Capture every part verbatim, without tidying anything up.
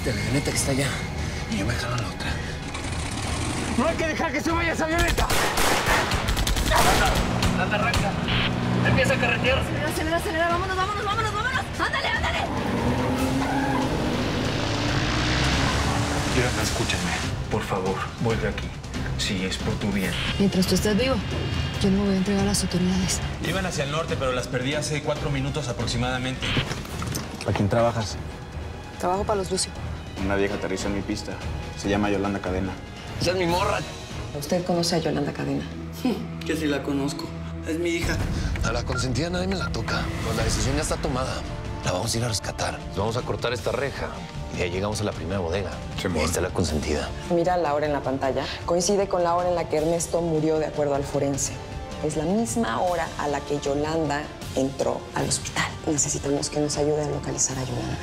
de la avioneta que está allá. Y yo me jalo a la otra. ¡No hay que dejar que se vaya esa avioneta! ¡Anda, arranca! ¡Empieza a carretear! Acelera, acelera, acelera. Vámonos, vámonos, vámonos, vámonos. ¡Ándale, ándale! Yolanda, escúchame. Por favor, vuelve aquí. Sí, es por tu bien. Mientras tú estés vivo, yo no me voy a entregar a las autoridades. Iban hacia el norte, pero las perdí hace cuatro minutos aproximadamente. ¿Para quién trabajas? Trabajo para los Lucio. Una vieja aterrizó en mi pista. Se llama Yolanda Cadena. Esa es mi morra. ¿Usted conoce a Yolanda Cadena? Yo sí la conozco. Es mi hija. A la consentida nadie me la toca. Pues la decisión ya está tomada. La vamos a ir a rescatar. Vamos a cortar esta reja. Y ahí llegamos a la primera bodega. Ahí está la consentida. Mira la hora en la pantalla. Coincide con la hora en la que Ernesto murió de acuerdo al forense. Es la misma hora a la que Yolanda entró al hospital. Necesitamos que nos ayude a localizar a Yolanda.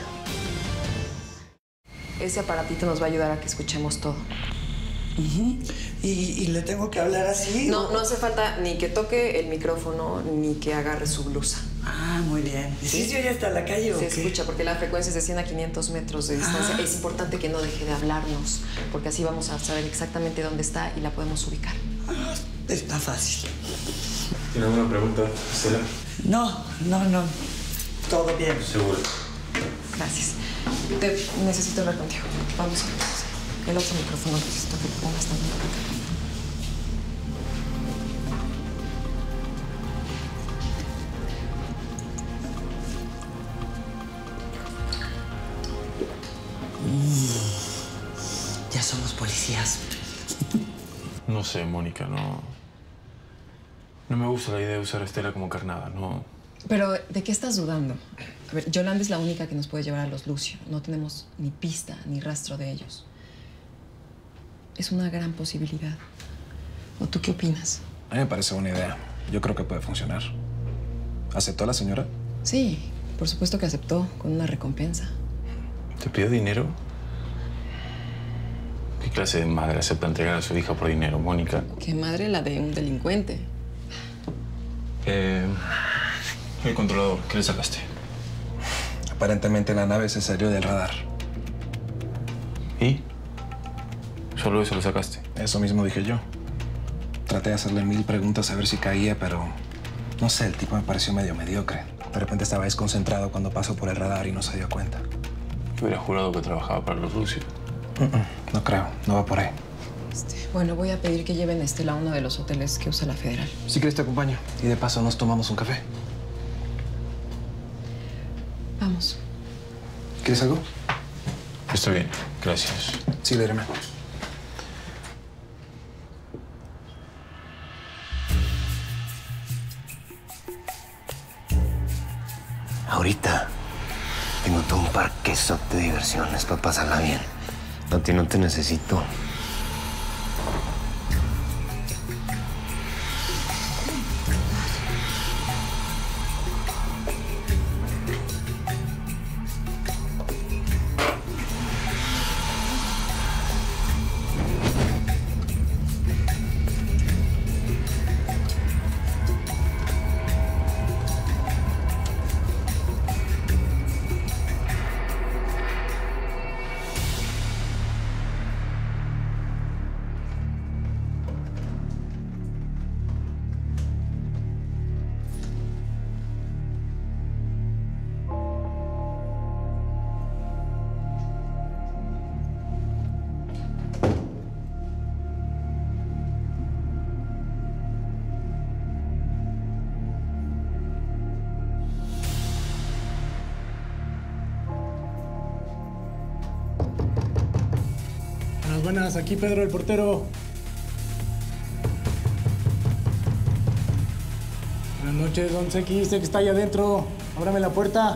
Ese aparatito nos va a ayudar a que escuchemos todo. Uh-huh. ¿Y, ¿Y le tengo que hablar así? No, o... no hace falta ni que toque el micrófono ni que agarre su blusa. Ah, muy bien. ¿Sí se oye hasta la calle o Se qué? escucha porque la frecuencia es de cien a quinientos metros de distancia. Ah. Es importante que no deje de hablarnos, porque así vamos a saber exactamente dónde está y la podemos ubicar. Ah, está fácil. ¿Tiene alguna pregunta, Estela? No, no, no. Todo bien. Seguro. Gracias. Te necesito hablar contigo. Vamos a ver. El otro micrófono necesito que lo pongas también por acá. Mm, ya somos policías. No sé, Mónica, no... No me gusta la idea de usar a Estela como carnada, no... Pero, ¿de qué estás dudando? A ver, Yolanda es la única que nos puede llevar a los Lucio. No tenemos ni pista ni rastro de ellos. Es una gran posibilidad. ¿O tú qué opinas? A mí me parece buena idea. Yo creo que puede funcionar. ¿Aceptó la señora? Sí, por supuesto que aceptó, con una recompensa. ¿Te pidió dinero? ¿Qué clase de madre acepta entregar a su hija por dinero, Mónica? ¿Qué madre la de un delincuente? Eh... El controlador, ¿qué le sacaste? Aparentemente la nave se salió del radar. ¿Y? ¿Solo eso lo sacaste? Eso mismo dije yo. Traté de hacerle mil preguntas a ver si caía, pero... No sé, el tipo me pareció medio mediocre. De repente estaba desconcentrado cuando pasó por el radar y no se dio cuenta. Yo hubiera jurado que trabajaba para los Lucio. Uh-uh, no creo, no va por ahí. Este, bueno, voy a pedir que lleven a Estela a uno de los hoteles que usa la Federal. Si quieres te acompaño. Y de paso nos tomamos un café. Vamos. ¿Quieres algo? Estoy bien, gracias. Sí, léeme. Ahorita tengo todo un parquezote de diversiones para pasarla bien. A ti no te necesito. Buenas, aquí Pedro, el portero. Buenas noches, don Seki. Sé que está ahí adentro. Ábrame la puerta.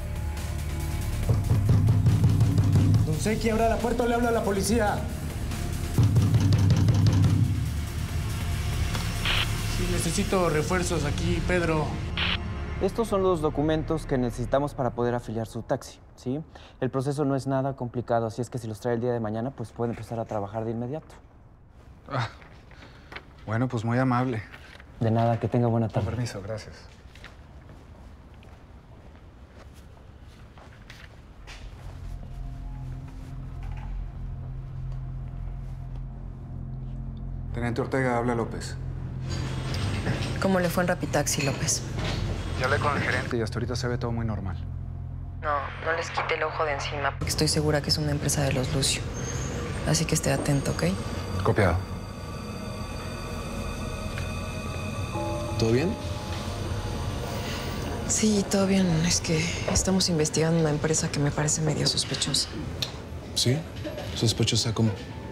Don Seki, abra la puerta o le hablo a la policía. Sí, necesito refuerzos aquí, Pedro. Estos son los documentos que necesitamos para poder afiliar su taxi, ¿sí? El proceso no es nada complicado, así es que si los trae el día de mañana, pues puede empezar a trabajar de inmediato. Ah, bueno, pues muy amable. De nada, que tenga buena tarde. Con permiso, gracias. Teniente Ortega, habla López. ¿Cómo le fue en Rapitaxi, López? Ya hablé con el gerente y hasta ahorita se ve todo muy normal. No, no les quite el ojo de encima, porque estoy segura que es una empresa de los Lucio. Así que esté atento, ¿ok? Copiado. ¿Todo bien? Sí, todo bien. Es que estamos investigando una empresa que me parece medio sospechosa. ¿Sí? ¿Sospechosa cómo?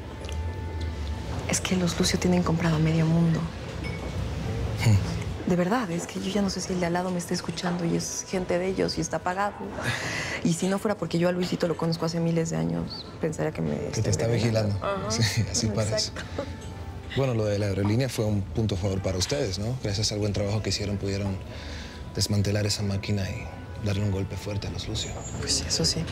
Es que los Lucio tienen comprado medio mundo. De verdad, es que yo ya no sé si el de al lado me está escuchando y es gente de ellos y está pagado. Y si no fuera porque yo a Luisito lo conozco hace miles de años, pensaría que me... Que te está vigilando. Ajá. Sí, así parece. Bueno, lo de la aerolínea fue un punto a favor para ustedes, ¿no? Gracias al buen trabajo que hicieron, pudieron desmantelar esa máquina y darle un golpe fuerte a los Lucio. Pues eso sí.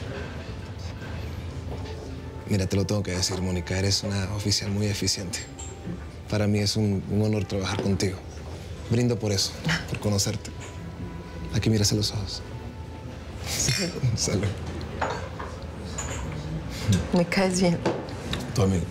Mira, te lo tengo que decir, Mónica, eres una oficial muy eficiente. Para mí es un, un honor trabajar contigo. Brindo por eso, por conocerte. Aquí miras a los ojos. Salud. Me caes bien. Tu amigo.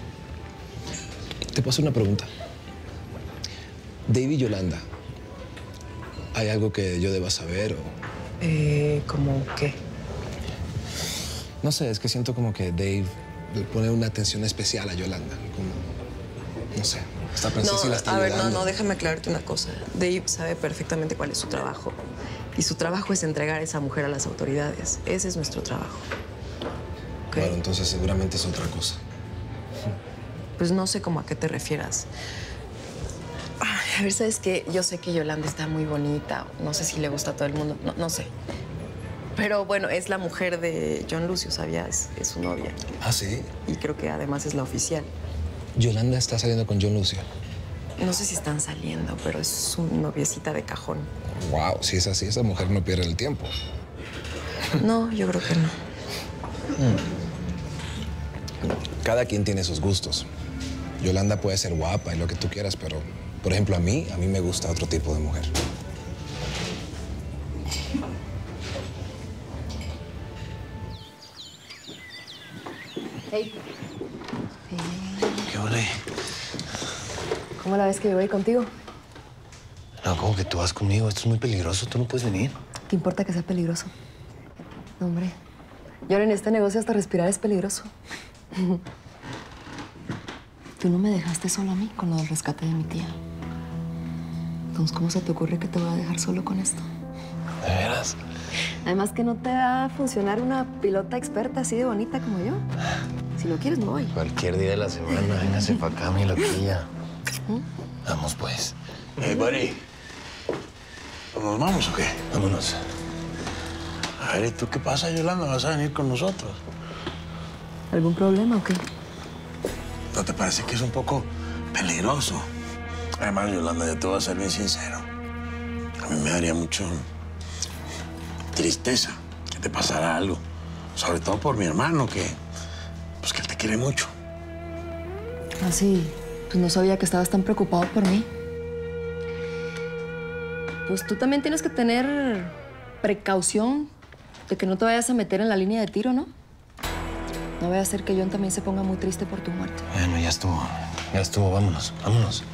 Te puedo hacer una pregunta. Dave y Yolanda, ¿hay algo que yo deba saber o...? Eh, ¿cómo qué? No sé, es que siento como que Dave le pone una atención especial a Yolanda. Como, no sé, esta princesa No, y la está a ver, no, ayudando. no, déjame aclararte una cosa. Dave sabe perfectamente cuál es su trabajo. Y su trabajo es entregar a esa mujer a las autoridades. Ese es nuestro trabajo. ¿Okay? Bueno, entonces seguramente es otra cosa. Pues no sé cómo a qué te refieras. Ay, a ver, ¿sabes qué? Yo sé que Yolanda está muy bonita. No sé si le gusta a todo el mundo. No, no sé. Pero bueno, es la mujer de John Lucio, ¿sabías? Es su novia. ¿Ah, sí? Y creo que además es la oficial. Yolanda está saliendo con John Lucio. No sé si están saliendo, pero es su noviecita de cajón. Wow, si es así, esa mujer no pierde el tiempo. No, yo creo que no. Cada quien tiene sus gustos. Yolanda puede ser guapa y lo que tú quieras, pero, por ejemplo, a mí, a mí me gusta otro tipo de mujer. Hey. ¿Qué ole? ¿Cómo la ves que yo voy contigo? No, ¿cómo que tú vas conmigo? Esto es muy peligroso. Tú no puedes venir. ¿Qué importa que sea peligroso? No, hombre. Y ahora en este negocio hasta respirar es peligroso. Tú no me dejaste solo a mí con lo del rescate de mi tía. Entonces, ¿cómo se te ocurre que te voy a dejar solo con esto? ¿De veras? Además que no te va a funcionar una pilota experta así de bonita como yo. Si no quieres, no voy. Cualquier día de la semana, véngase para acá, mi loquilla. Vamos, pues. Hey, buddy. ¿Nos vamos o qué? Vámonos. A ver, ¿y tú qué pasa, Yolanda? ¿Vas a venir con nosotros? ¿Algún problema o qué? ¿No te parece que es un poco peligroso? Además, Yolanda, yo te voy a ser bien sincero. A mí me daría mucho tristeza que te pasara algo. Sobre todo por mi hermano, que, pues, que él te quiere mucho. Ah, sí. Pues no sabía que estabas tan preocupado por mí. Pues tú también tienes que tener precaución de que no te vayas a meter en la línea de tiro, ¿no? No vaya a ser que John también se ponga muy triste por tu muerte. Bueno, ya estuvo. Ya estuvo. Vámonos. Vámonos.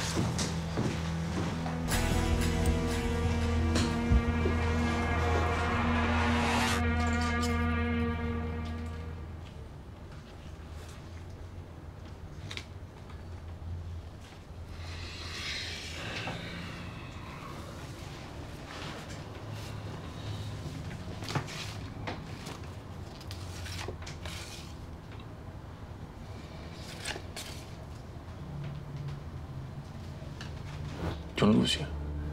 John Lucio.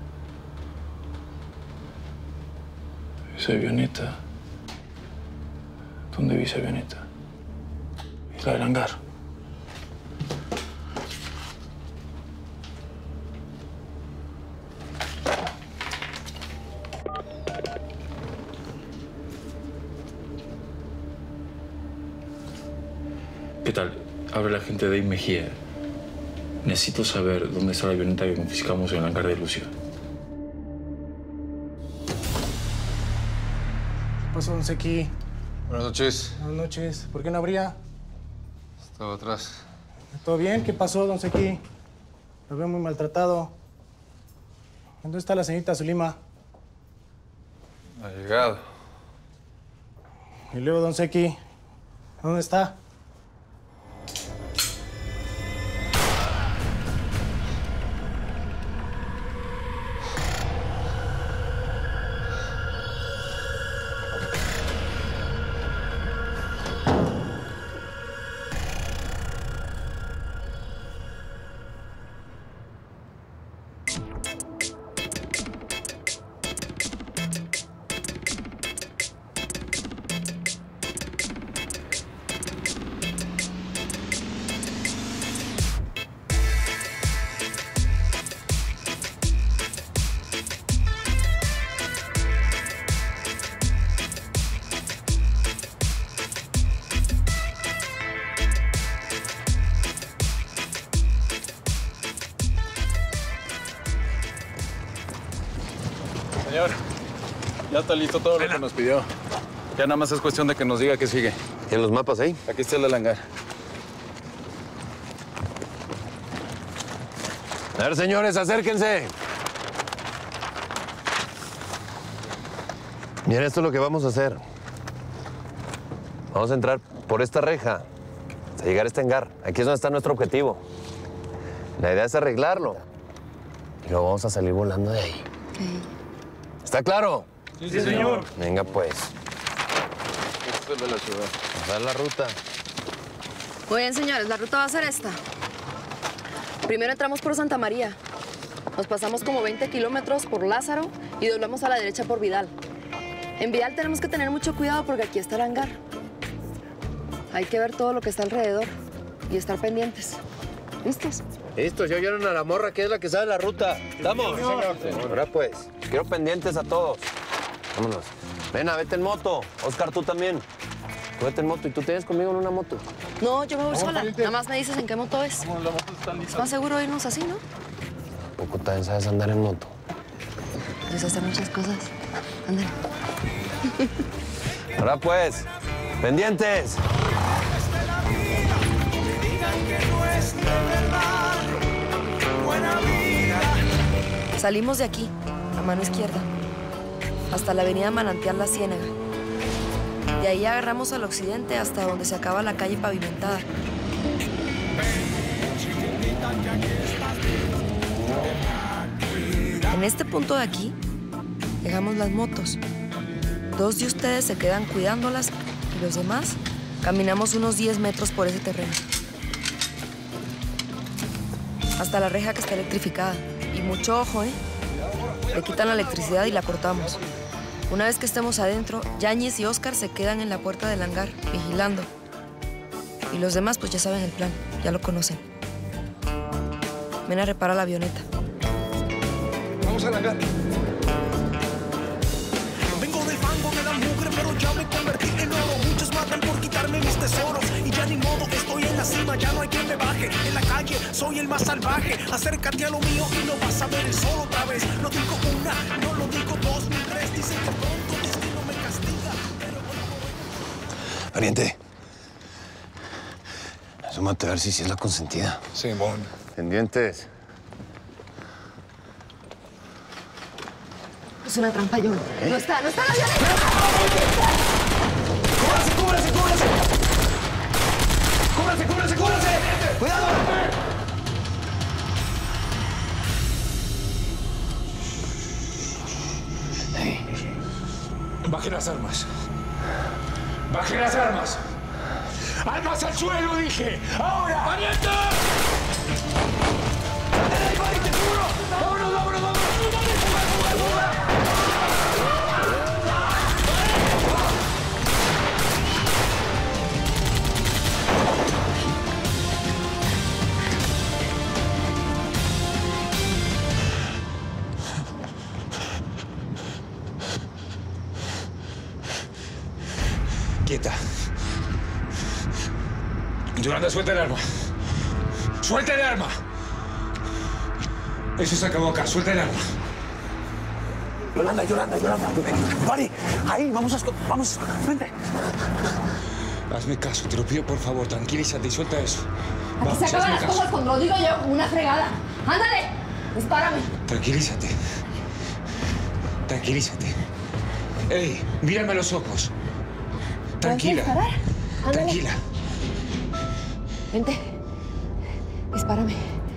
Esa avioneta. ¿Dónde vi esa avioneta? Y la del hangar. ¿Qué tal? Habla la gente de Dave Mejía. Necesito saber dónde está la avioneta que confiscamos en el hangar de Lucio. ¿Qué pasó, Don Seki? Buenas noches. Buenas noches. ¿Por qué no habría? Estaba atrás. ¿Todo bien? ¿Qué pasó, don Sequi? Lo veo muy maltratado. ¿Dónde está la señorita Zulima? Ha llegado. Y luego, don Sequi, ¿dónde está? Señor, ya está listo todo lo que nos pidió. Ya nada más es cuestión de que nos diga qué sigue. ¿Tienen los mapas ahí? Aquí está el del hangar. A ver, señores, acérquense. Miren, esto es lo que vamos a hacer. Vamos a entrar por esta reja hasta llegar a este hangar. Aquí es donde está nuestro objetivo. La idea es arreglarlo. Y luego vamos a salir volando de ahí. Okay. ¿Está claro? Sí, sí, señor. Venga, pues. Este es el de la ciudad. Vamos a dar la ruta. Muy bien, señores, la ruta va a ser esta. Primero entramos por Santa María. Nos pasamos como veinte kilómetros por Lázaro y doblamos a la derecha por Vidal. En Vidal tenemos que tener mucho cuidado porque aquí está el hangar. Hay que ver todo lo que está alrededor y estar pendientes. ¿Listos? Listos, ya oyeron a la morra que es la que sabe la ruta. ¿Estamos? Sí, señor. Ahora pues, quiero pendientes a todos. Vámonos. Ven, vete en moto. Oscar, tú también. Tú vete en moto y tú te vienes conmigo en una moto. No, yo me voy sola. Nada más me dices en qué moto es. Vamos, la moto está lista. Es más seguro irnos así, ¿no? Poco también sabes andar en moto. Puedes hacer muchas cosas. Ándale. Ahora pues, pendientes. Salimos de aquí, a mano izquierda, hasta la avenida Manantial La Ciénaga. De ahí agarramos al occidente hasta donde se acaba la calle pavimentada. En este punto de aquí, dejamos las motos. Dos de ustedes se quedan cuidándolas y los demás caminamos unos diez metros por ese terreno. Hasta la reja que está electrificada. Y mucho ojo, ¿eh? Le quitan la electricidad y la cortamos. Una vez que estemos adentro, Yáñez y Oscar se quedan en la puerta del hangar, vigilando. Y los demás, pues ya saben el plan, ya lo conocen. Ven a reparar la avioneta. Vamos al hangar. Vengo del fango de la mugre, pero ya me convertí en oro. Muchos matan por quitarme mis tesoros. Y ya ni modo, estoy en la cima, ya no hay quien me baje. En la calle soy el más salvaje. Acércate a lo mío y lo vas a ver el sol otra vez. No digo una, no lo digo dos ni tres. Dicen que pronto destino me castiga. Pero Pariente. Asómate a ver si sí es la consentida. Sí, bon. Pendientes. Es una trampa, John. ¿Eh? No está, no está la avioneta. ¡Cúbrase, cúbrase, cúbrase! ¡Cúbrase, cúbrase, cúbrase! ¡Cuidado! Hey. Baje las armas. Baje las armas. ¡Armas al suelo, dije! ¡Ahora! ¡Pariente! ¡Dale, pariente, seguro! ¡Vámonos, vámonos, vámonos! Quieta. Yolanda, suelta el arma. ¡Suelta el arma! Eso se acabó acá. Suelta el arma. Yolanda, Yolanda, Yolanda. Pari, ahí, vamos a... Vamos, vente. Hazme caso, te lo pido por favor. Tranquilízate y suelta eso. Aquí se acaban las cosas cuando lo digo yo, una fregada. ¡Ándale! ¡Dispárame! Tranquilízate. Tranquilízate. ¡Ey! Mírame a los ojos. Tranquila. ¿Puedes disparar? Ándale. Tranquila. Vente. Dispárame.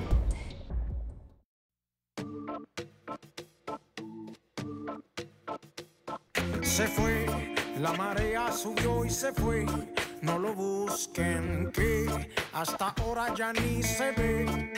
Se fue, la marea subió y se fue. No lo busquen, que hasta ahora ya ni se ve.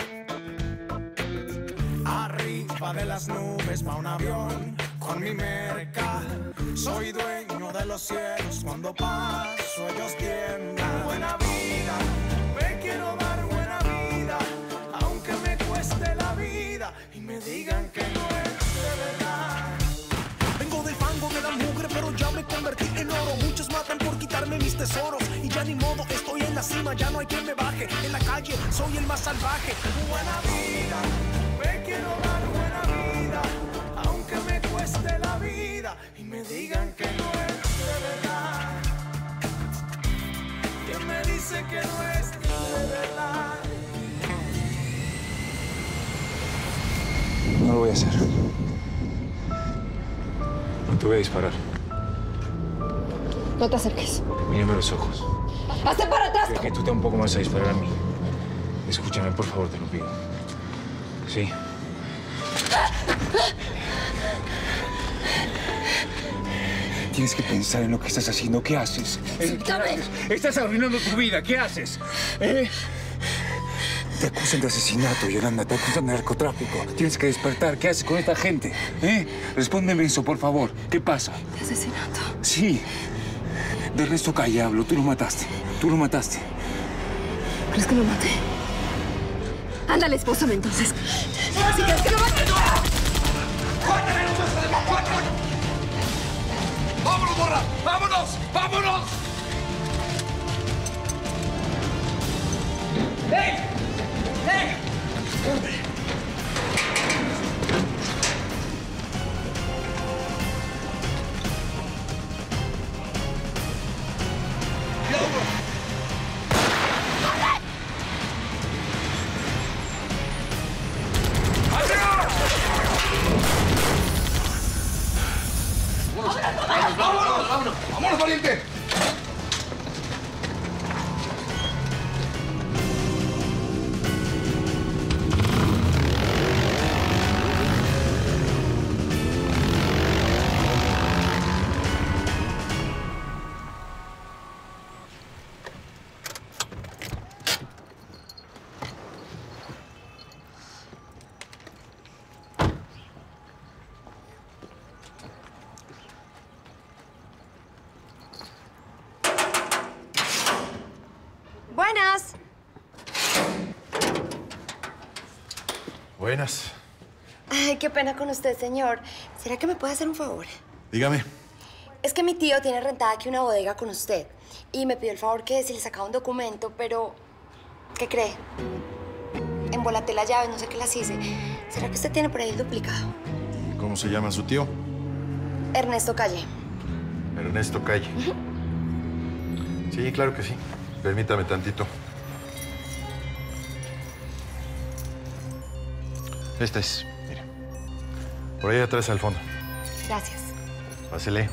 Arriba de las nubes va un avión con mi merca. Soy dueño de los cielos, cuando paso ellos tiemblan. Buena vida, me quiero dar buena vida, aunque me cueste la vida y me digan que no es de verdad. Vengo del fango de la mugre, pero ya me convertí en oro. Muchos matan por quitarme mis tesoros y ya ni modo, estoy en la cima, ya no hay quien me baje. En la calle soy el más salvaje. Buena vida, me quiero dar buena vida, aunque me cueste la vida y me digan que no es de verdad. ¿Quién me dice que no es de verdad? No lo voy a hacer. No te voy a disparar. No te acerques. Mírame a los ojos. ¡Hazte para atrás! Que tú tampoco me vas a disparar a mí. Escúchame, por favor, te lo pido. Sí. Tienes que pensar en lo que estás haciendo. ¿Qué haces? ¿Eh? ¿Qué haces? Estás arruinando tu vida. ¿Qué haces? ¿Eh? Te acusan de asesinato, Yolanda. Te acusan de narcotráfico. Tienes que despertar. ¿Qué haces con esta gente? ¿Eh? Respóndeme eso, por favor. ¿Qué pasa? ¿De asesinato? Sí. De Ernesto Calle hablo. Tú lo mataste. Tú lo mataste. ¿Crees que lo maté? Ándale, espósame entonces. Si crees que lo maté... ¡Vámonos, morra! ¡Vámonos! ¡Vámonos! ¡Ey! ¡Ey! ¡Vámonos, vámonos, vámonos! ¡Vámonos, valiente! Buenas. Buenas. Ay, qué pena con usted, señor. ¿Será que me puede hacer un favor? Dígame. Es que mi tío tiene rentada aquí una bodega con usted y me pidió el favor que si le sacaba un documento, pero... ¿qué cree? Embolaté las llaves, no sé qué las hice. ¿Será que usted tiene por ahí el duplicado? ¿Cómo se llama su tío? Ernesto Calle. Ernesto Calle. Sí, claro que sí. Permítame tantito. Esta es, mire. Por ahí atrás al fondo. Gracias. Pásele.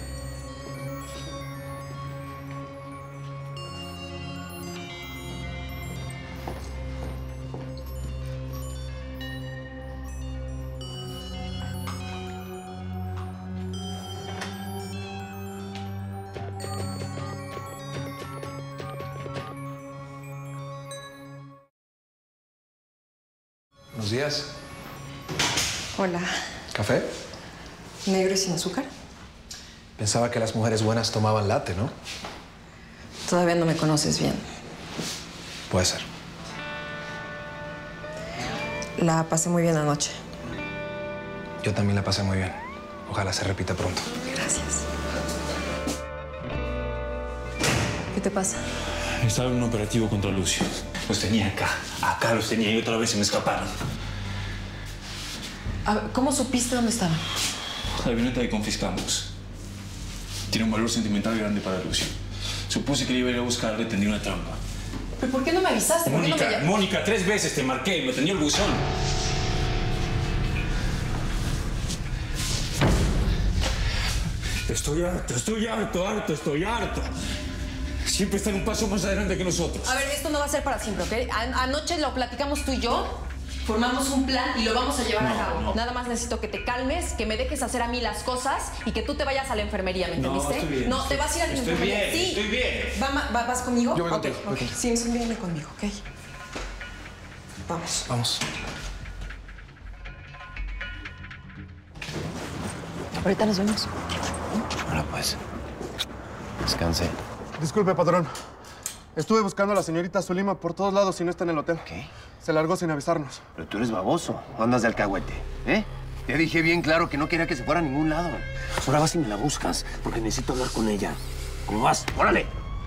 Buenos días. Hola. ¿Café? ¿Negro y sin azúcar? Pensaba que las mujeres buenas tomaban latte, ¿no? Todavía no me conoces bien. Puede ser. La pasé muy bien anoche. Yo también la pasé muy bien. Ojalá se repita pronto. Gracias. ¿Qué te pasa? Estaba en un operativo contra Lucio. Los tenía acá. Acá los tenía y otra vez se me escaparon. A ver, ¿cómo supiste dónde estaban? La avioneta que confiscamos tiene un valor sentimental grande para Lucio. Supuse que le iba a ir a buscar, le tendí una trampa. ¿Pero por qué no me avisaste? ¿Por qué no me Mónica, llamaste? Mónica, tres veces te marqué y me tenía el buzón. Estoy harto, estoy harto, harto, estoy harto. Siempre están un paso más adelante que nosotros. A ver, esto no va a ser para siempre, ¿ok? A- anoche lo platicamos tú y yo, formamos un plan y lo vamos a llevar No, a cabo. no. Nada más necesito que te calmes, que me dejes hacer a mí las cosas y que tú te vayas a la enfermería, ¿me No, entendiste? estoy bien, no, estoy- te vas a ir a la estoy enfermería. bien, sí. estoy bien. Va- va- ¿Vas conmigo? Yo voy Ok, contigo, voy ok. contigo. Sí, sí, viene conmigo, ¿ok? Vamos. Vamos. Ahorita nos vemos. Ahora pues. Descanse. Disculpe, patrón. Estuve buscando a la señorita Zulima por todos lados y no está en el hotel. ¿Qué? Se largó sin avisarnos. Pero tú eres baboso. ¿O andas de alcahuete? ¿Eh? Te dije bien claro que no quería que se fuera a ningún lado. Ahora vas y me la buscas, porque necesito hablar con ella. ¿Cómo vas? ¡Órale!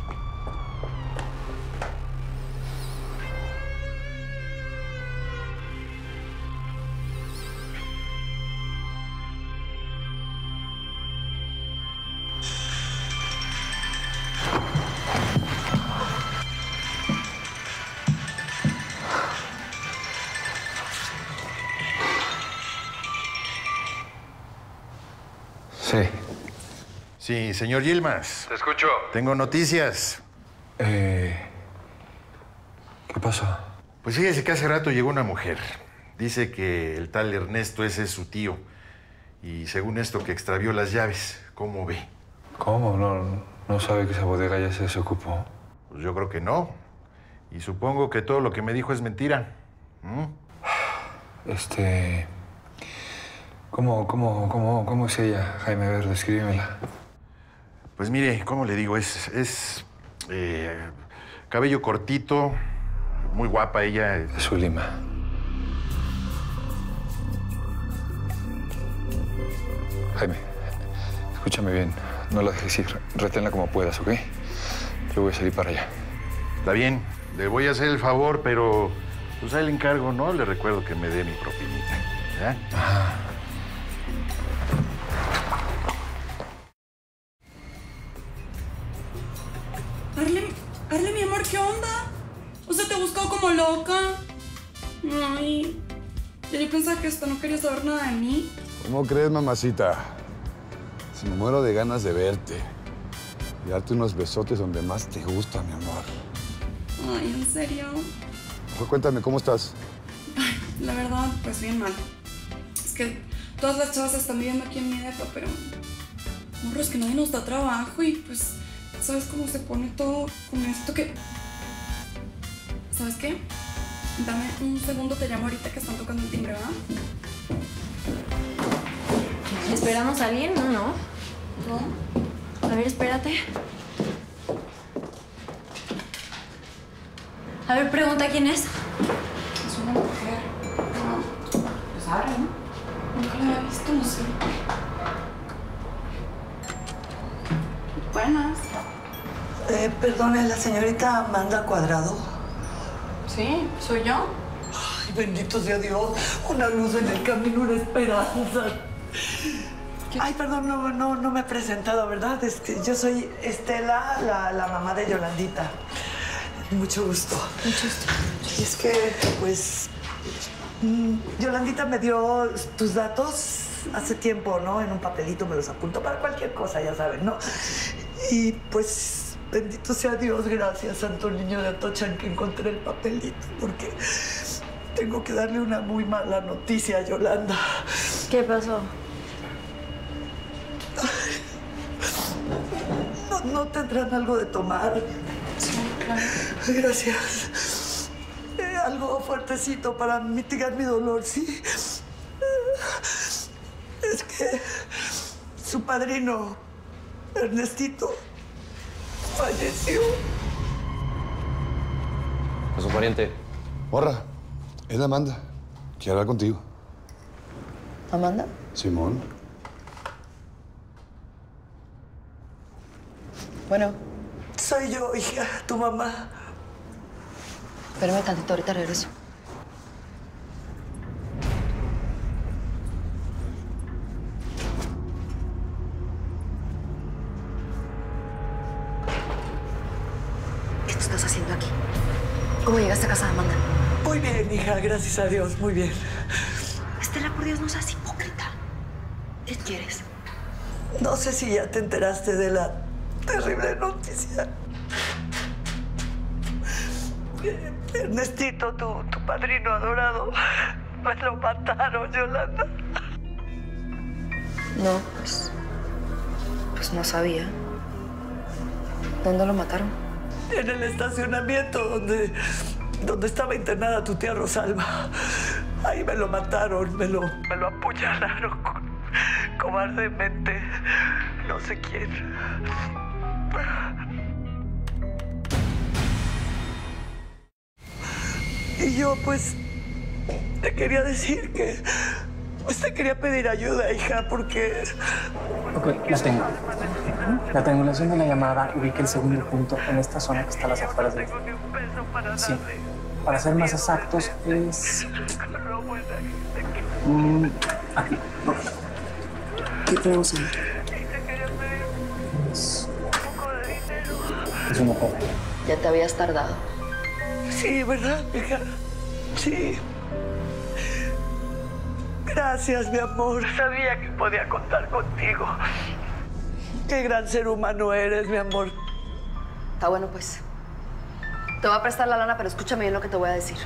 Sí. Sí, señor Yilmaz. Te escucho. Tengo noticias. Eh, ¿Qué pasó? Pues fíjese que hace rato llegó una mujer. Dice que el tal Ernesto ese es su tío. Y según esto, que extravió las llaves. ¿Cómo ve? ¿Cómo? ¿No, no sabe que esa bodega ya se desocupó? Pues yo creo que no. Y supongo que todo lo que me dijo es mentira. ¿Mm? Este... ¿Cómo, cómo, cómo, cómo es ella, Jaime? A ver, descríbemela. Pues mire, ¿cómo le digo? Es... es eh, cabello cortito, muy guapa ella. Zulima. Jaime, escúchame bien. No la dejes ir. Reténla como puedas, ¿ok? Yo voy a salir para allá. Está bien, le voy a hacer el favor, pero pues ahí le encargo, ¿no? Le recuerdo que me dé mi propinita. ¿Eh? Ajá. Arle, Arle, mi amor, ¿qué onda? O sea, te he buscado como loca. Ay, yo pensaba que hasta no querías saber nada de mí. ¿Cómo crees, mamacita? Si me muero de ganas de verte y darte unos besotes donde más te gusta, mi amor. Ay, ¿en serio? Mejor cuéntame, ¿cómo estás? La verdad, pues bien mal. Es que todas las chavas están viviendo aquí en mi depa, pero... Morro, es que nadie nos da trabajo y pues... ¿Sabes cómo se pone todo con esto que...? ¿Sabes qué? Dame un segundo, te llamo ahorita que están tocando el timbre, ¿verdad? ¿Esperamos a alguien? No, no. ¿No? A ver, espérate. A ver, pregunta quién es. Es una mujer. No. Pues Sara, ¿no? Nunca la había visto, no sé. Buenas. Eh, perdone, ¿la señorita Amanda Cuadrado? Sí, ¿soy yo? Ay, bendito sea Dios. Una luz en el camino, una esperanza. Ay, perdón, no, no, no me he presentado, ¿verdad? Este, yo soy Estela, la, la mamá de Yolandita. Mucho gusto. Mucho gusto. Y es que, pues, mm, Yolandita me dio tus datos hace tiempo, ¿no? En un papelito me los apunto para cualquier cosa, ya saben, ¿no? Y pues, bendito sea Dios, gracias, Santo Niño de Atochan, que encontré el papelito, porque tengo que darle una muy mala noticia a Yolanda. ¿Qué pasó? ¿No, no tendrán algo de tomar? Sí, claro. Gracias. Eh, algo fuertecito para mitigar mi dolor, ¿sí? Es que su padrino, Ernestito, falleció. ¿A su pariente? Morra, es la Amanda. Quiero hablar contigo. ¿Amanda? Simón. Bueno. Soy yo, hija, tu mamá. Espérame tantito, ahorita regreso. ¿Qué te estás haciendo aquí? ¿Cómo llegaste a casa de Amanda? Muy bien, hija, gracias a Dios, muy bien. Estela, por Dios, no seas hipócrita. ¿Qué quieres? No sé si ya te enteraste de la terrible noticia. Ernestito, tu, tu padrino adorado, me lo mataron, Yolanda. No, pues... Pues no sabía. ¿Dónde lo mataron? En el estacionamiento donde, donde estaba internada tu tía Rosalba. Ahí me lo mataron, me lo, me lo apuñalaron cobardemente. No sé quién. Y yo, pues, te quería decir que... Pues te quería pedir ayuda, hija, porque... Ok, la tengo. La triangulación de la llamada ubica el segundo punto en esta zona que está a las afueras de... Sí. Para ser más exactos, es... Mm, aquí. ¿Qué tenemos ahí? Es... Es una pobre. Ya te habías tardado. Sí, ¿verdad, hija? Sí. Gracias, mi amor. Sabía que podía contar contigo. Qué gran ser humano eres, mi amor. Está bueno, pues. Te voy a prestar la lana, pero escúchame bien lo que te voy a decir.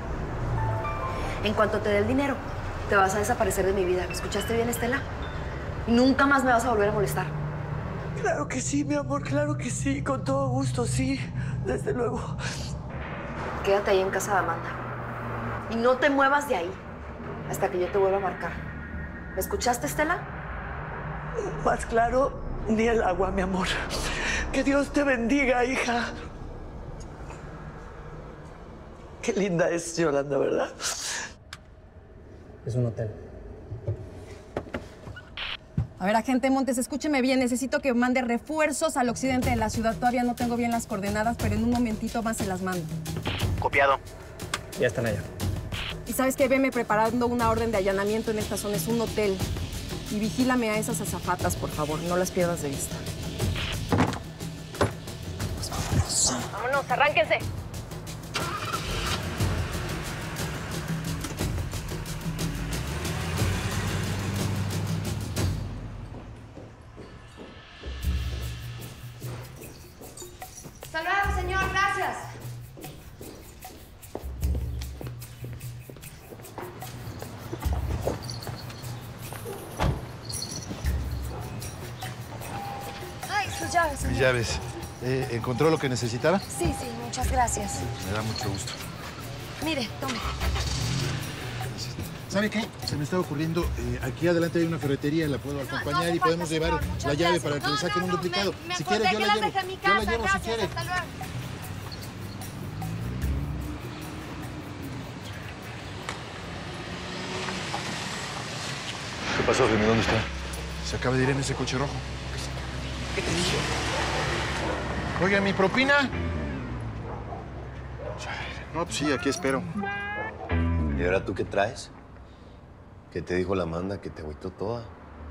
En cuanto te dé el dinero, te vas a desaparecer de mi vida. ¿Me escuchaste bien, Estela? Nunca más me vas a volver a molestar. Claro que sí, mi amor, claro que sí. Con todo gusto, sí. Desde luego. Quédate ahí en casa de Amanda. Y no te muevas de ahí hasta que yo te vuelva a marcar. ¿Me escuchaste, Estela? Más claro, ni el agua, mi amor. Que Dios te bendiga, hija. Qué linda es Yolanda, ¿verdad? Es un hotel. A ver, agente Montes, escúcheme bien. Necesito que mande refuerzos al occidente de la ciudad. Todavía no tengo bien las coordenadas, pero en un momentito más se las mando. Copiado. Ya están allá. Y sabes qué, veme preparando una orden de allanamiento en esta zona. Es un hotel. Y vigílame a esas azafatas, por favor. No las pierdas de vista. Pues vámonos. Vámonos, arránquense. Hasta luego, señor. Gracias. Ay, sus llaves, señor. Mis llaves. Eh, ¿Encontró lo que necesitaba? Sí, sí, muchas gracias. Me da mucho gusto. Mire, tome. ¿Sabe qué? Se me está ocurriendo, eh, aquí adelante hay una ferretería, la puedo acompañar no y podemos falta, llevar señor, la llave gracias. para que No, le saquen no, un no, duplicado. me- me si acordé quiere, yo que la las llevo. dejé en mi Yo la casa, llevo si gracias, quiere. hasta luego. ¿Qué pasó, Jaime? ¿Dónde está? Se acaba de ir en ese coche rojo. ¿Qué te dije? Oiga, ¿mi propina? No, pues sí, aquí espero. ¿Y ahora tú qué traes? ¿Qué te dijo la Amanda que te agüitó toda?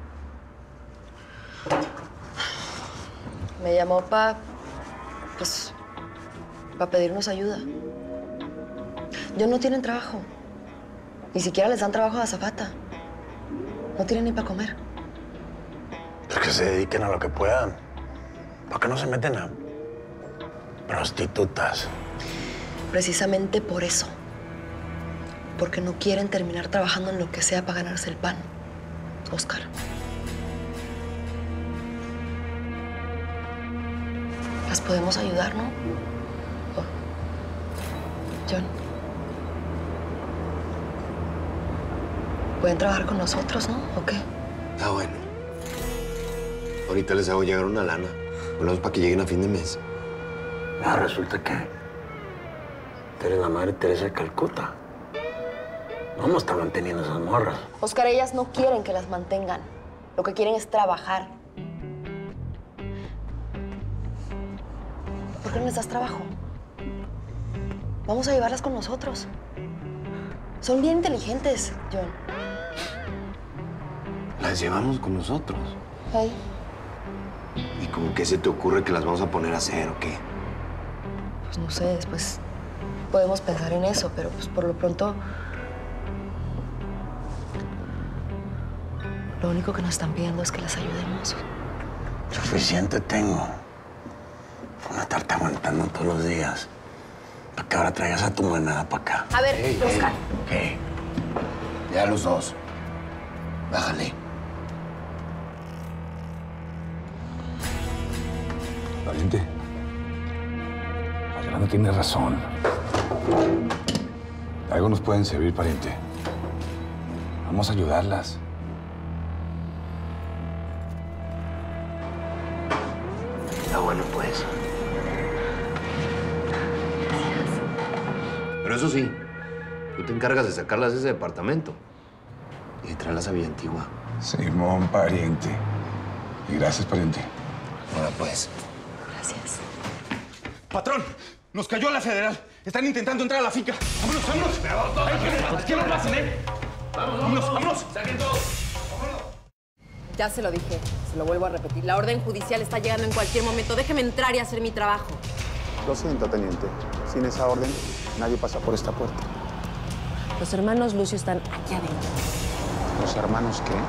Me llamó para... pues... para pedirnos ayuda. Ellos no tienen trabajo. Ni siquiera les dan trabajo de azafata. No tienen ni para comer. Pues que se dediquen a lo que puedan. ¿Por qué no se meten a prostitutas? Precisamente por eso. Porque no quieren terminar trabajando en lo que sea para ganarse el pan. Oscar. Las podemos ayudar, ¿no? Oh. John. Pueden trabajar con nosotros, ¿no? ¿O qué? Ah, bueno. Ahorita les hago llegar una lana. Volvemos para que lleguen a fin de mes. Ah, resulta que tú eres la madre Teresa de Calcuta. ¿Cómo está manteniendo esas morras? Oscar, ellas no quieren que las mantengan. Lo que quieren es trabajar. ¿Por qué no les das trabajo? Vamos a llevarlas con nosotros. Son bien inteligentes, John. Las llevamos con nosotros. Hey. ¿Y como qué se te ocurre que las vamos a poner a hacer o qué? Pues no sé, después podemos pensar en eso, pero pues por lo pronto... Lo único que nos están pidiendo es que las ayudemos. Suficiente tengo. Por no estarte aguantando todos los días. Para que ahora traigas a tu manada para acá. A ver, Ey, Oscar. ey, ¿qué? Ya los dos. Bájale. Valiente. Yolanda tiene razón. De algo nos pueden servir, pariente. Vamos a ayudarlas. Está bueno, pues. Pero eso sí, tú te encargas de sacarlas de ese departamento y de traerlas a Villa Antigua. Simón, pariente. Y gracias, pariente. Ahora pues. Gracias. ¡Patrón! ¡Nos cayó la federal! Están intentando entrar a la finca. ¡Vámonos, vámonos! ¡Ay, que no lo hacen, eh! ¡Vámonos, vámonos! ¡Saquen todo! Ya se lo dije, se lo vuelvo a repetir. La orden judicial está llegando en cualquier momento. Déjeme entrar y hacer mi trabajo. Lo siento, teniente. Sin esa orden, nadie pasa por esta puerta. Los hermanos Lucio están aquí adentro. ¿Los hermanos qué?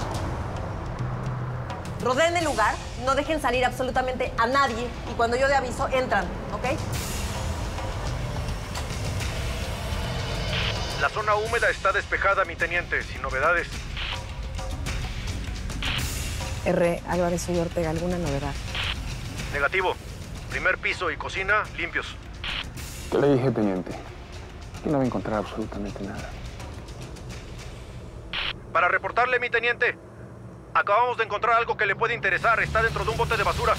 Rodeen el lugar, no dejen salir absolutamente a nadie y cuando yo dé aviso, entran, ¿ok? La zona húmeda está despejada, mi teniente, sin novedades. R. Álvarez y Ortega, ¿alguna novedad? Negativo. Primer piso y cocina limpios. Yo le dije, teniente, que no va a encontrar absolutamente nada. Para reportarle, mi teniente, acabamos de encontrar algo que le puede interesar. Está dentro de un bote de basura.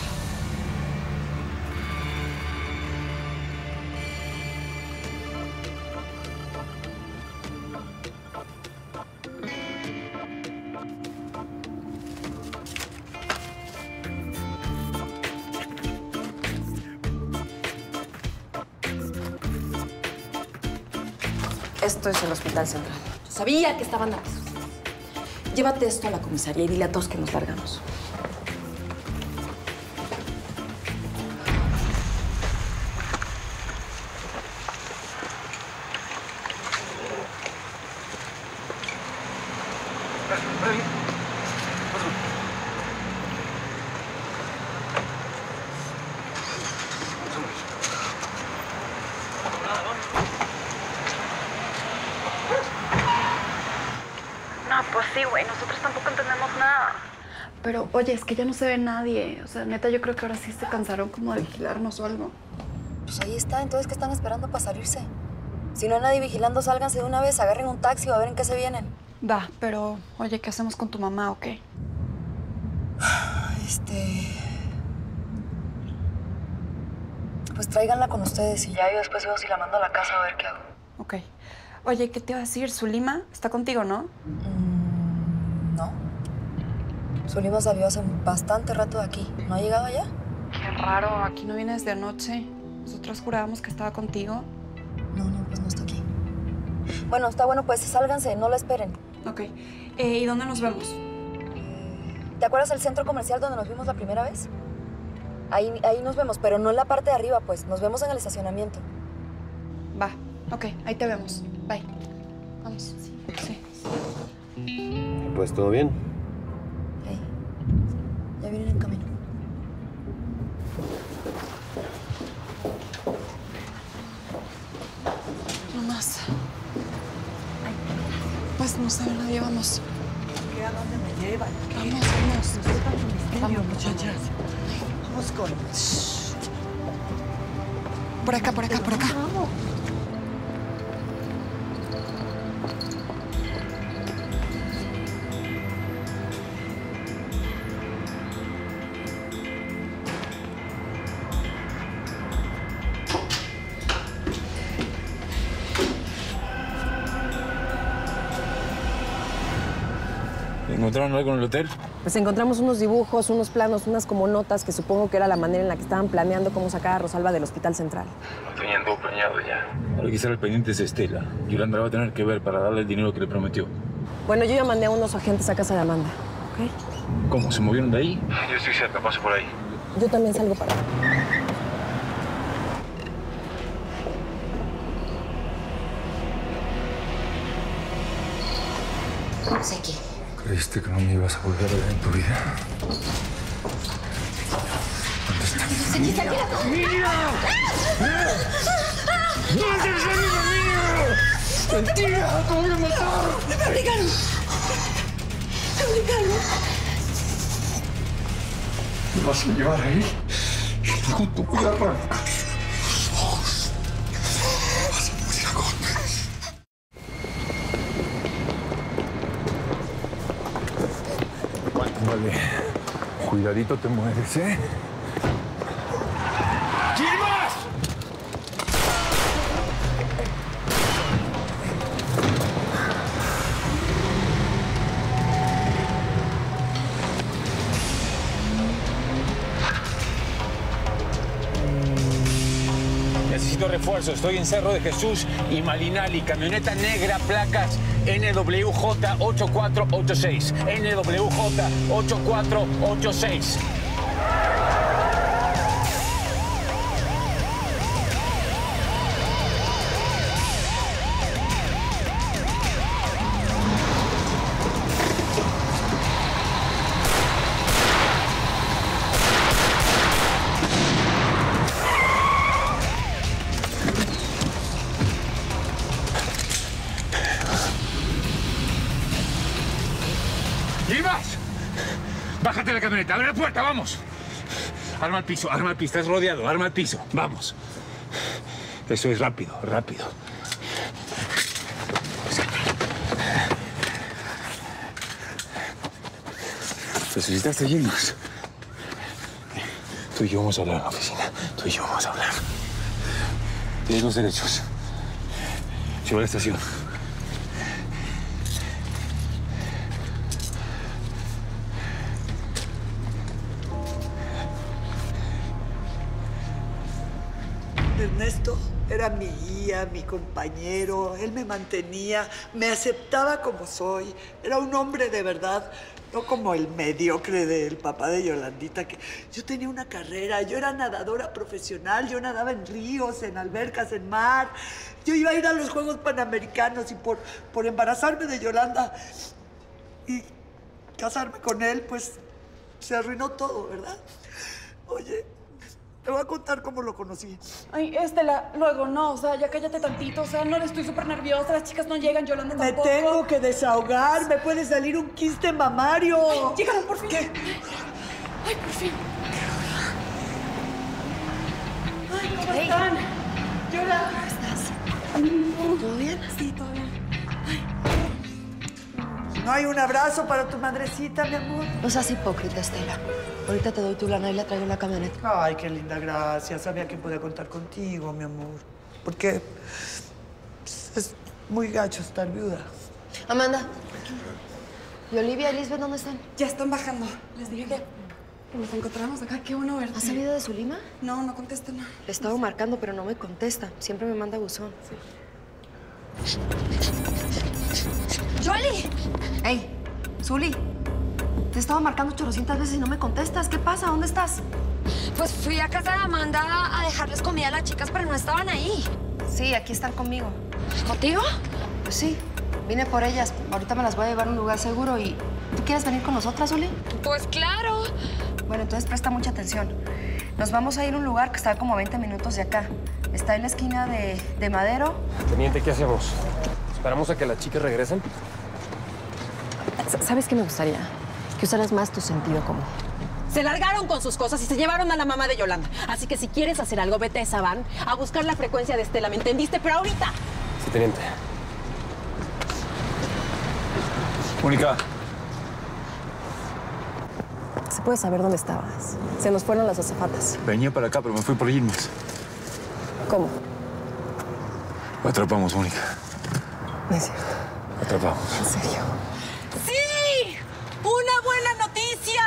Esto es el Hospital Central. Yo sabía que estaban avisos. Llévate esto a la comisaría y dile a todos que nos largamos. No, pues sí, güey. Nosotros tampoco entendemos nada. Pero, oye, es que ya no se ve nadie. O sea, neta, yo creo que ahora sí se cansaron como de vigilarnos o algo. Pues ahí está. Entonces, ¿qué están esperando para salirse? Si no hay nadie vigilando, sálganse de una vez, agarren un taxi o a ver en qué se vienen. Va, pero, oye, ¿qué hacemos con tu mamá o qué? Este... Pues tráiganla con ustedes y ya yo después veo si la mando a la casa a ver qué hago. Ok. Oye, ¿qué te iba a decir? Zulima está contigo, ¿no? Mm, no. Zulima salió hace bastante rato de aquí. ¿No ha llegado allá? Qué raro. Aquí no viene desde anoche. Nosotros jurábamos que estaba contigo. No, no, pues no está aquí. Bueno, está bueno, pues sálganse, no la esperen. Ok. Eh, ¿Y dónde nos vemos? ¿Te acuerdas del centro comercial donde nos vimos la primera vez? Ahí, ahí nos vemos, pero no en la parte de arriba, pues. Nos vemos en el estacionamiento. Va. Ok, ahí te vemos. Bye. Vamos. Sí. Pues, ¿todo bien? Hey. Ya vienen en camino. No más. Pues no sabe nadie, vamos. ¿Qué a dónde me llevan? Vamos, vamos. Vamos, muchachas. Vamos con... Por acá, por acá, por acá. Vamos. ¿Encontraron algo en el hotel? Pues encontramos unos dibujos, unos planos, unas como notas que supongo que era la manera en la que estaban planeando cómo sacar a Rosalba del Hospital Central. Lo tenían todo planeado ya. Ahora que estar al pendiente es Estela. Yolanda va a tener que ver para darle el dinero que le prometió. Bueno, yo ya mandé a unos agentes a casa de Amanda, ¿ok? ¿Cómo? ¿Se movieron de ahí? Yo estoy cerca, paso por ahí. Yo también salgo para... obsequio. ¿Creíste que no me ibas a volver a ver en tu vida? ¿Dónde está? Aquí está, aquí ¡Mira! ¿Dónde está mi niño? ¡Mentira! ¿Cómo me mataron? ¡Me obligaron! ¡Me obligaron! ¿Me vas a llevar ahí? Hijo, tú voy a arrancar tus ojos. Vas a morir a golpes. Vale. Cuidadito te mueres, ¿eh? ¿Quién más? Necesito refuerzo. Estoy en Cerro de Jesús y Malinali. Camioneta negra, placas N W J ocho cuatro ocho seis. N W J ocho cuatro ocho seis. Bájate de la camioneta, abre la puerta, vamos. Arma al piso, arma al piso, estás rodeado, arma al piso, vamos. Eso es rápido, rápido. ¿Necesitas alguien más? Tú y yo vamos a hablar en la oficina. Tú y yo vamos a hablar. Tienes los derechos. Lleva a la estación. Ernesto era mi guía, mi compañero, él me mantenía, me aceptaba como soy. Era un hombre de verdad, no como el mediocre del papá de Yolandita, que yo tenía una carrera, yo era nadadora profesional, yo nadaba en ríos, en albercas, en mar. Yo iba a ir a los Juegos Panamericanos y por, por embarazarme de Yolanda y casarme con él, pues se arruinó todo, ¿verdad? Oye, te voy a contar cómo lo conocí. Ay, Estela, luego no, o sea, ya cállate tantito, o sea, no, estoy súper nerviosa, las chicas no llegan, Yolanda tampoco. Me tengo que desahogar, me puede salir un quiste mamario. Ay, llegaron por fin. ¿Qué? Ay, por fin. Ay, ¿cómo hey. están? Yola. ¿Cómo estás? ¿Todo bien? Sí, todo bien. ¿No hay un abrazo para tu madrecita, mi amor? No seas hipócrita, Estela. Ahorita te doy tu lana y la traigo en la camioneta. Ay, qué linda, gracias. Sabía que podía contar contigo, mi amor. Porque es muy gacho estar viuda. Amanda. ¿Y Olivia y Lisbeth dónde están? Ya están bajando. Les dije que nos encontramos acá. Qué bueno verte. ¿Has salido de Zulima? No, no contesta nada. Le he estado marcando, pero no me contesta. Siempre me manda buzón. Sí. ¡Yoli! ¡Ey! ¡Zuli! Te he estado marcando chorrocientas veces y no me contestas. ¿Qué pasa? ¿Dónde estás? Pues fui a casa de Amanda a dejarles comida a las chicas, pero no estaban ahí. Sí, aquí están conmigo. ¿Contigo? Pues sí. Vine por ellas. Ahorita me las voy a llevar a un lugar seguro y... ¿Tú quieres venir con nosotras, Zuli? Pues claro. Bueno, entonces presta mucha atención. Nos vamos a ir a un lugar que está como a veinte minutos de acá. Está en la esquina de, de Madero. Teniente, ¿qué hacemos? ¿Esperamos a que las chicas regresen? ¿Sabes qué me gustaría? Que usaras más tu sentido común. Se largaron con sus cosas y se llevaron a la mamá de Yolanda. Así que si quieres hacer algo, vete a esa van a buscar la frecuencia de Estela, ¿me entendiste? Pero ahorita. Sí, teniente. Mónica. ¿Se puede saber dónde estabas? Se nos fueron las azafatas. Venía para acá, pero me fui por Gilmes. ¿Cómo? Lo atrapamos, Mónica. No es cierto. Lo atrapamos. ¿En serio? ¡Sí! ¡Una buena noticia!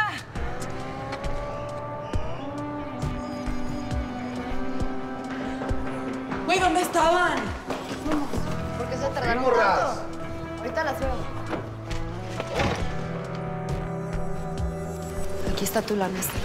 Güey, ¿dónde estaban? ¿Por qué se tardaron tanto? Ahorita las veo. Aquí está tu lana, Estela.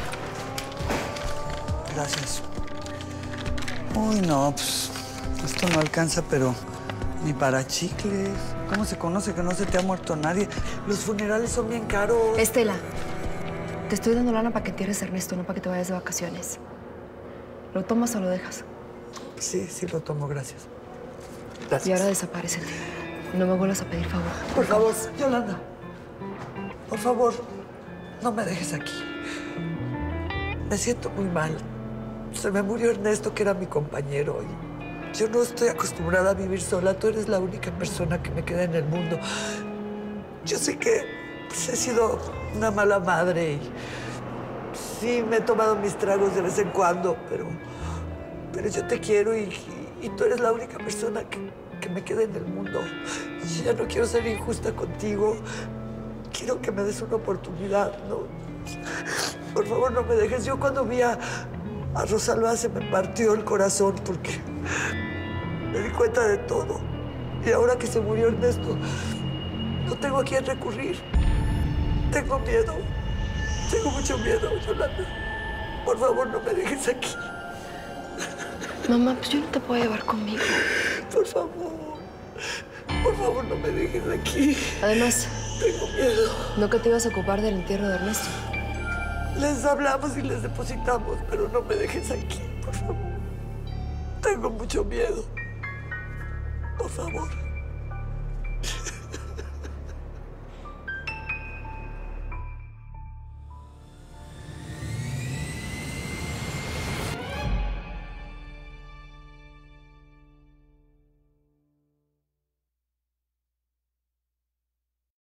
Gracias. Uy, no, pues esto no alcanza, pero Ni para chicles. ¿Cómo se conoce que no se te ha muerto nadie? Los funerales son bien caros. Estela, te estoy dando lana para que entierres a Ernesto, no para que te vayas de vacaciones. ¿Lo tomas o lo dejas? Sí, sí lo tomo, gracias. Gracias. Y ahora desaparécete. No me vuelvas a pedir favor. Por favor, Yolanda. Por favor, no me dejes aquí. Me siento muy mal. Se me murió Ernesto, que era mi compañero. Y yo no estoy acostumbrada a vivir sola. Tú eres la única persona que me queda en el mundo. Yo sé que pues, he sido una mala madre y sí me he tomado mis tragos de vez en cuando, pero, pero yo te quiero y, y, y tú eres la única persona que, que me queda en el mundo. Yo ya no quiero ser injusta contigo. Quiero que me des una oportunidad, ¿no? Por favor, no me dejes. Yo cuando vi a, a Rosalba se me partió el corazón porque me di cuenta de todo. Y ahora que se murió Ernesto, no tengo a quién recurrir. Tengo miedo. Tengo mucho miedo, Yolanda. Por favor, no me dejes aquí. Mamá, pues yo no te puedo llevar conmigo. Por favor. Por favor, no me dejes aquí. Además, tengo miedo. ¿No que te ibas a ocupar del entierro de Ernesto? Les hablamos y les depositamos, pero no me dejes aquí, por favor. Tengo mucho miedo. Por favor.